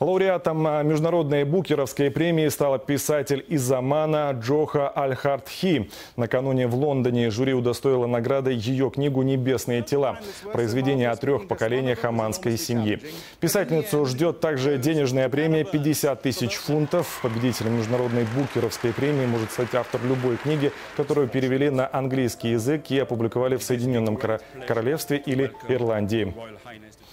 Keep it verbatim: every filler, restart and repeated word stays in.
Лауреатом международной букеровской премии стала писатель из Омана Джоха Аль-Хартхи. Накануне в Лондоне жюри удостоило наградой ее книгу «Небесные тела». Произведение о трех поколениях оманской семьи. Писательницу ждет также денежная премия пятьдесят тысяч фунтов. Победителем международной букеровской премии может стать автор любой книги, которую перевели на английский язык и опубликовали в Соединенном Королевстве или Ирландии.